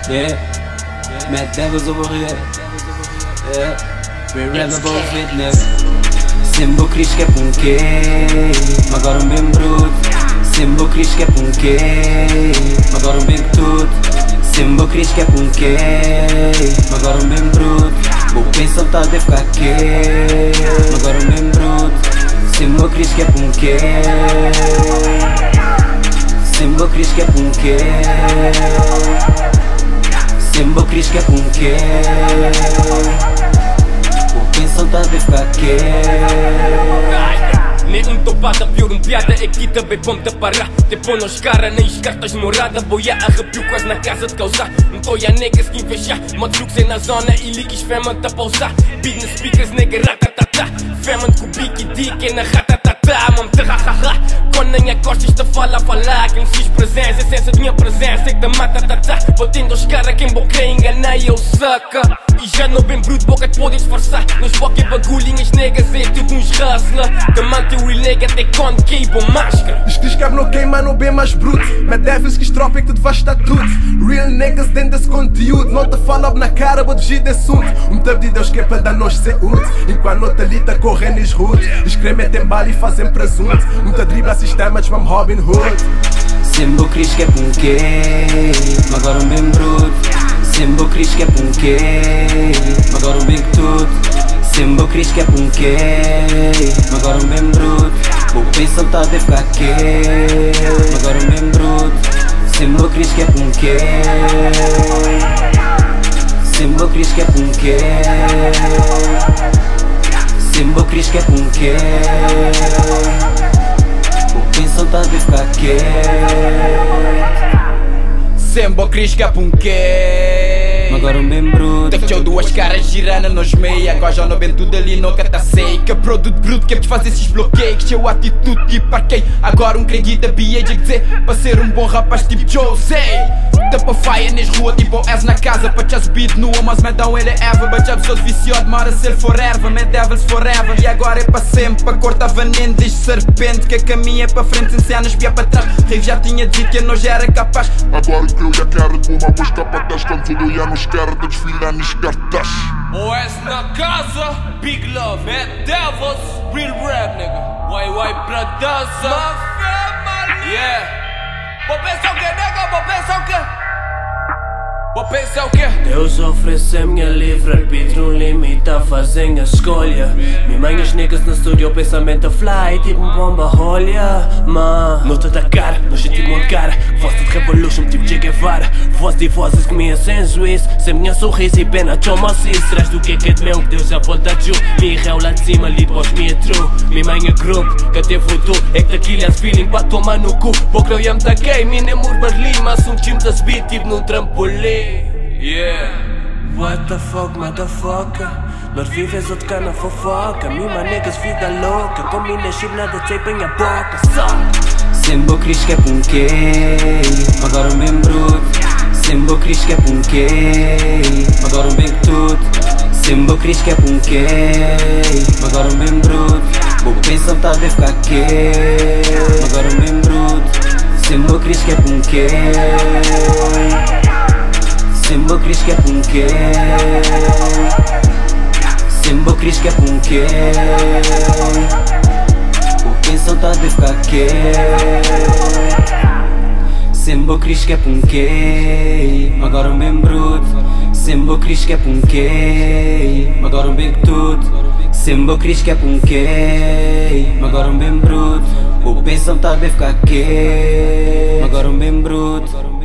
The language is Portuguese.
Yeah, Mad Devils over here. Yeah, we're rebel fitness. Simbo Cris que é um quê? Agora um bem bruto. Simbo Cris que é um quê? Agora um bem tudo. Simbo Cris que é um quê? Agora um bem bruto. Vou pensar tá de ficar quê? Agora um bem bruto. Simbo Cris que é um quê? Simbo Cris que é um quê? Simbo Cris que é um quê? Vou pensar tá de ficar quê? Nem topada, pior piada, aqui também ponta para. Depois nos cara, nem as cartas morada. Boia arrepio quase na casa de causar. Não tô a negas que fechar. Motrux é na zona e ligas fema tá pausar. Beat nas speakers, nega ratatata. Fema de cubique e dica na ratatata. Mam te hahaha. Quando nem a costas te fala. Quem fiz presença, essência de minha presença é que te mata tata. Botendo os cara, quem vou querer enganar eu saca. E já não bem bruto, boca te pode disfarçar. Nos boca é bagulhinhas negas, é tudo uns hustler. Que mantém o ilega até quando queimam máscara. Os que escreve não queima, não bem mais bruto. Mad Devils que estropem que te devasta tudo. Real niggas dentro desse conteúdo. Não te fala na cara, vou fugir desse assunto. Muito de Deus que é para dar nós ser útil. Enquanto não te lita correndo nos rudes. Escrevem tem bala e fazem presunto. Muito dribla sistema de Robin Hood. Simbo Cris que é um quê? Agora um bem bruto. Simbo Cris que é um quê? Agora um bem tudo. Simbo Cris que é um quê? Agora um bem bruto. Vou pensar tá de ficar quê? Agora um bem bruto. Simbo Cris que é um quê? Simbo Cris que é um quê? Simbo Cris que é um quê? Vou pensar tá de ficar quê? Simbo Cris que é um quê? Agora um bem bruto. Deixou duas caras girando nos meia. Agora já não bem tudo ali nunca tá sei. Que produto bruto que é de fazer esses bloqueios. Que eu atitude que parquei. Agora um creguito da BA de dizer para ser um bom rapaz tipo Jose. Tapa faia nas ruas tipo S na casa. Para te beat nua mas medão ele é ever. But já sou viciado, mora ser forever. Mad Devils forever. E agora é para sempre. Para cortar veneno diz serpente. Que a caminha é para frente sem cenas espiar para trás. Rave já tinha dito que eu não já era capaz. Agora o que eu já quero de uma busca para trás. Quando tudo já nos quer de desfilar nos cartaz. OS na casa, Big Love, Mad Devils, Real Rap, nigga. YY Production, My Family. Yeah. Vou pensar o que, nigga? Vou pensar o que? Vou pensar o quê? Deus oferece minha livre-arbítrio, um limite a fazer a escolha. Me manhas niggas no estúdio, pensamento fly, tipo bomba rolha. Man, nota da cara, nós sentimos uma cara. Voz de revolution, tipo Che Guevara. Voz de vozes que me sem juízo. Sem minha sorriso e pena, chama assim. Traz do que é de meu, que Deus já volta de me réu lá de cima, ali pós me true. Me manha grupo, que até futuro. É que daquilo é feeling para tomar no cu. Vou criar me da game, me nem murmur lima. Mas um time das beat, tipo num trampolim. Yeah. What the fuck, motherfucker? Nós vives outro cana fofoca. Me my niggas vida louca. Combina chip, nada tape em minha boca. Simbo Cris que é um quê? Agora um bem bruto. Simbo Cris que é um quê? Agora um bem tudo. Simbo Cris que é um quê? Agora um bem bruto. Vou pensar tá de ficar quê? Agora um bem bruto. Simbo Cris que é um quê? Simbo Cris que é um quê? Simbo Cris que é um quê? Vou pensar tá de ficar quê? Simbo Cris que é um quê? Agora um bem bruto. Simbo Cris que é um quê? Agora um bem tudo. Simbo Cris que é um quê? Agora um bem bruto. Vou pensar tá de ficar quê? Agora um bem bruto.